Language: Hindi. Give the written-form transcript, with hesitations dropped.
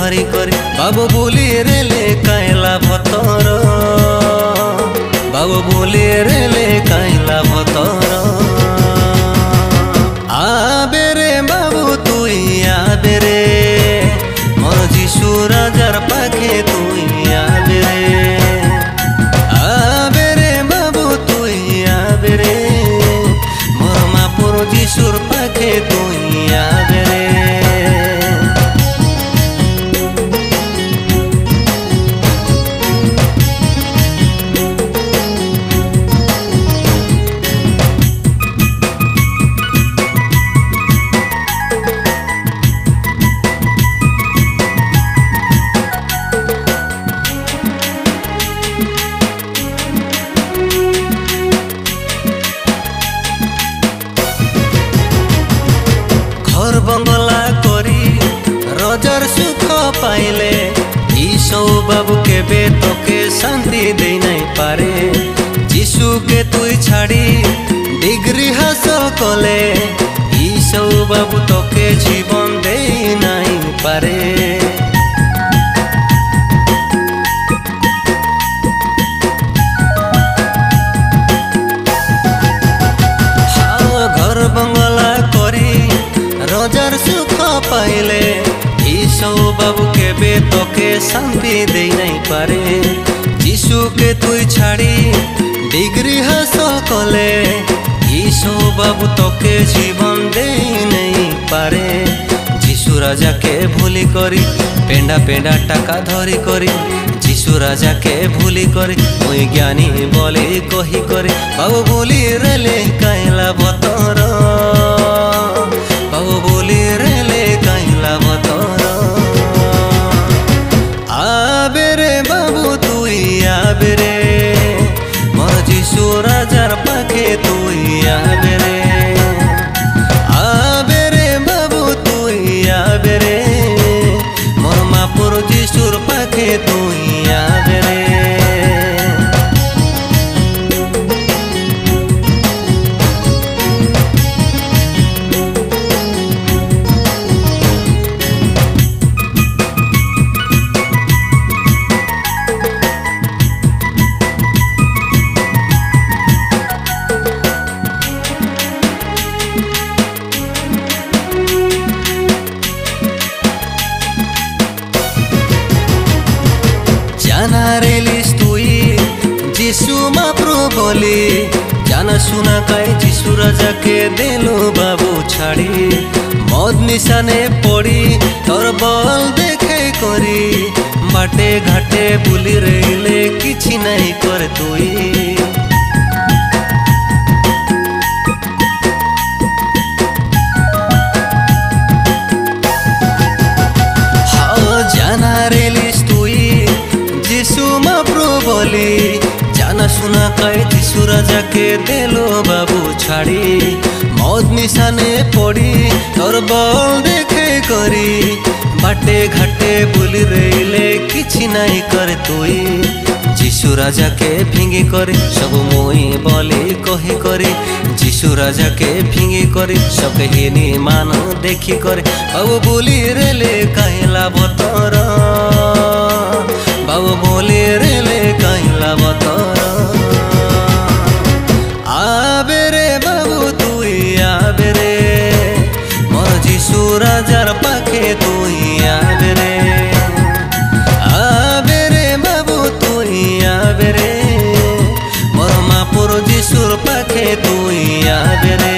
धरी करी बाबू बोली रे ले कायला भतर बाबू बोली रे ले कायला भतर आबे रे बाबू तुई आबे रे मोर जीशु राजार पाखे तुई आबे रे बाबू तुई आबे रे मोर महापुर जीशुर पाखे तुई आबे रे बंगला करी रजार सुख पाइले ईशो बाबू के तोके शांति दे नहीं पारे जीशु के तुई छाड़ी डिग्री हासिल कले ईशो बाबू तोके जीवन दे नहीं पारे घर बंगला करी रजार सुख पाइले ईशो बाबू के तोके शांति दे नहीं पारे जीशु के तुई छाड़ी डिग्री हासिल कले ईशो बाबू तोके जीवन दे नहीं पारे जीशु राजा के भूली करी पेंडा पेंडा टाका धरी करी जीशु राजा के भूली करी मुई ज्ञानी बोली कही करी बाबू बोली रे ले कायला भतर बाबू बोली रे ले कायला भतर आबे रे बाबू तुई आबे रे मोर जीशु राजार पाखे तुई आबे रे बाबू तुई आबे रे मोर महापुर जीशुर पाखे तुई आबे रे जाना रेलिस तुई जीशु महाप्रभु बोली जाना सुना काई जीशु राजा के देलो बाबू छाड़ी मद निशाने पड़ी तोर बल देखे करी बाटे घाटे बुली रेले किछि नहीं कर तुई जाना रेलिस तुई जीशु महाप्रभु बोली जाना सुना काई जीशु राजा के देलो बाबू छाड़ी मौत निशाने पड़ी तोर बल देखे करी बाटे घाटे बुली रेले किछि नहीं कर तुई जीशु राजा के फिंगी करी सब मुई बोली कही करी जीशु राजा के फिंगी करी सब हिनी मान देखी करी बाबू बोली रेले कायला भतर बाबू बोली रे ले कायला भतर आबे रे बाबू तुई आबे रे मोर जीशु राजार पाखे तुई आबे रे बाबू तुई आबे रे मोर महापुर जीशुर पाखे तुई आबे रे।